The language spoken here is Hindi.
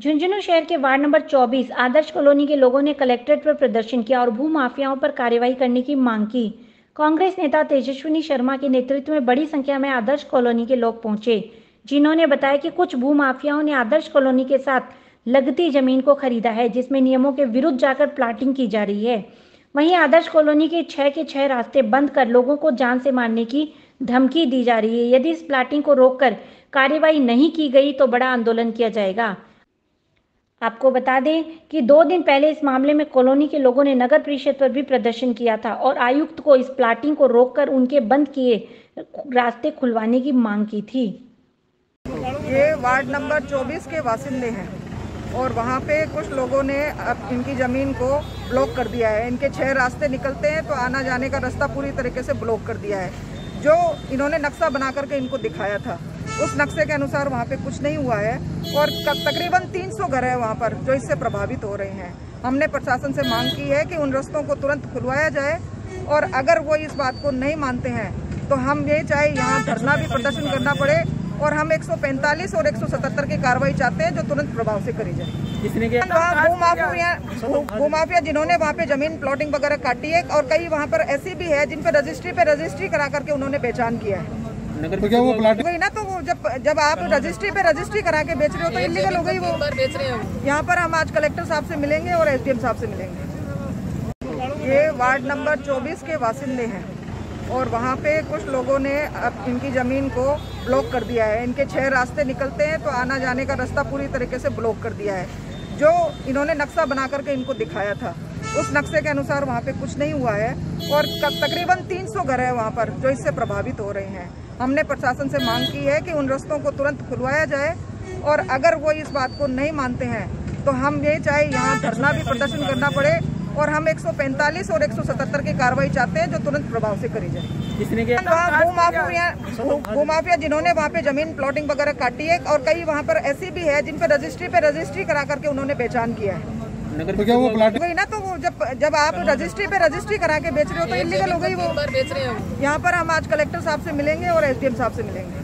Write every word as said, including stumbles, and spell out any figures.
झुंझुनू शहर के वार्ड नंबर चौबीस आदर्श कॉलोनी के लोगों ने कलेक्ट्रेट पर प्रदर्शन किया और भू माफियाओं पर कार्रवाई करने की मांग की। कांग्रेस नेता तेजस्विनी शर्मा के नेतृत्व में बड़ी संख्या में आदर्श कॉलोनी के लोग पहुंचे, जिन्होंने बताया कि कुछ भू माफियाओं ने आदर्श कॉलोनी के साथ लगती जमीन को खरीदा है, जिसमें नियमों के विरुद्ध जाकर प्लाटिंग की जा रही है। वहीं आदर्श कॉलोनी के छह के छह रास्ते बंद कर लोगों को जान से मारने की धमकी दी जा रही है। यदि इस प्लाटिंग को रोककर कार्रवाई नहीं की गई तो बड़ा आंदोलन किया जाएगा। आपको बता दें कि दो दिन पहले इस मामले में कॉलोनी के लोगों ने नगर परिषद पर भी प्रदर्शन किया था और आयुक्त को इस प्लाटिंग को रोककर उनके बंद किए रास्ते खुलवाने की मांग की थी। ये वार्ड नंबर चौबीस के बासिंदे हैं और वहाँ पे कुछ लोगों ने अब इनकी ज़मीन को ब्लॉक कर दिया है। इनके छह रास्ते निकलते हैं तो आना जाने का रास्ता पूरी तरीके से ब्लॉक कर दिया है। जो इन्होंने नक्शा बना करके इनको दिखाया था, उस नक्शे के अनुसार वहाँ पे कुछ नहीं हुआ है और तकरीबन तीन सौ घर है वहाँ पर जो इससे प्रभावित हो रहे हैं। हमने प्रशासन से मांग की है कि उन रास्तों को तुरंत खुलवाया जाए और अगर वो इस बात को नहीं मानते हैं तो हम ये चाहे यहाँ धरना भी प्रदर्शन करना पड़े और हम एक सौ पैंतालीस और एक सौ सतहत्तर की कार्रवाई चाहते हैं जो तुरंत प्रभाव से करी जाए। वहाँ भू माफिया भू माफिया जिन्होंने वहाँ पे जमीन प्लॉटिंग वगैरह काटी है और कई वहाँ पर ऐसी भी है जिन पे रजिस्ट्री पे रजिस्ट्री करा करके उन्होंने पहचान किया है। तो क्या वो प्लाट वही ना, तो वो जब जब आप रजिस्ट्री पे रजिस्ट्री करा के बेच रहे हो तो इलीगल हो गई वो। बेच रहे हो यहाँ पर हम आज कलेक्टर साहब से मिलेंगे और एसडीएम साहब से मिलेंगे। ये वार्ड नंबर चौबीस के बासिंदे हैं और वहाँ पे कुछ लोगों ने अब इनकी ज़मीन को ब्लॉक कर दिया है। इनके छह रास्ते निकलते हैं तो आना जाने का रास्ता पूरी तरीके से ब्लॉक कर दिया है। जो इन्होंने नक्शा बना करके इनको दिखाया था, उस नक्शे के अनुसार वहाँ पे कुछ नहीं हुआ है और तकरीबन तीन सौ घर है वहाँ पर जो इससे प्रभावित हो रहे हैं। हमने प्रशासन से मांग की है कि उन रास्तों को तुरंत खुलवाया जाए और अगर वो इस बात को नहीं मानते हैं तो हम ये चाहे यहाँ धरना भी प्रदर्शन करना पड़े और हम एक सौ पैंतालीस और एक सौ सतहत्तर की कार्रवाई चाहते हैं जो तुरंत प्रभाव से करी जाए। वहाँ भू माफिया भू माफिया जिन्होंने वहाँ पे जमीन प्लॉटिंग वगैरह काटी है और कई वहाँ पर ऐसी भी है जिन पे रजिस्ट्री पे रजिस्ट्री करा करके उन्होंने पहचान किया है। तो क्या वो प्लाट वही ना, तो वो जब जब आप रजिस्ट्री पे रजिस्ट्री करा के बेच रहे हो तो इलीगल हो गई वो। बेच रहे हो यहाँ पर हम आज कलेक्टर साहब से मिलेंगे और एसडीएम साहब से मिलेंगे।